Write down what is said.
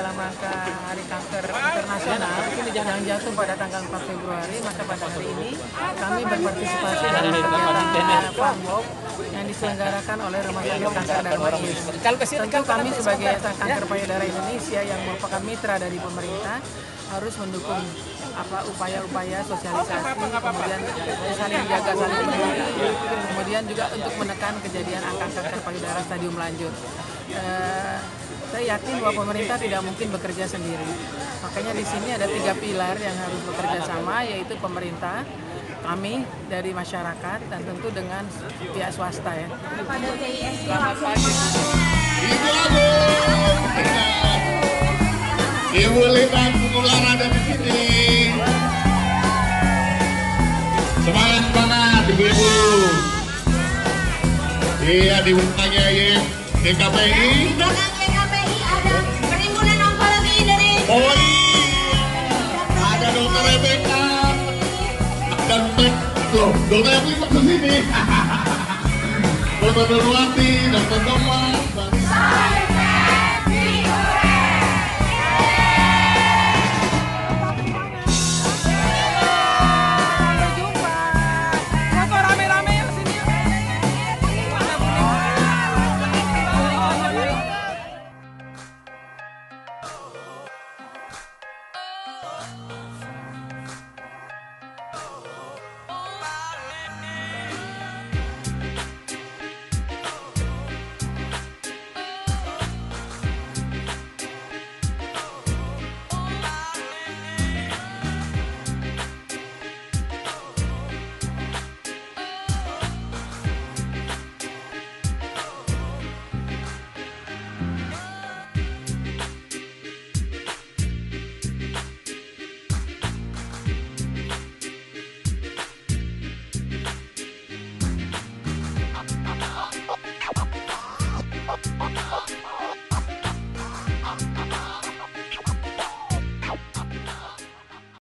dalam rangka Hari Kanker Internasional yang jatuh pada tanggal 4 Februari, maka pada hari ini kami berpartisipasi dalam kegiatan Funwalk yang diselenggarakan oleh Rumah Sakit Kanker Darmais. Tentu kami sebagai Kanker Payudara Indonesia yang merupakan mitra dari pemerintah harus mendukung upaya-upaya sosialisasi, kemudian saling jaga, saling melindungi, kemudian juga untuk menekan kejadian angka kanker payudara stadium lanjut. Saya yakin bahwa pemerintah tidak mungkin bekerja sendiri. Makanya di sini ada 3 pilar yang harus bekerja sama, yaitu pemerintah, kami dari masyarakat, dan tentu dengan pihak swasta ya. Selamat pagi. Ibu Lita Pengular ada di sini. Semangat ibu-ibu. Iya, di belakangnya ya DKPI. Di belakang DKPI ada Perhimpunan Onkologi Indonesia. Oh iya, ada Dokter Rebecca dan Dokter Rebecca ke sini. Dokter Nurwati, Dokter Thomas.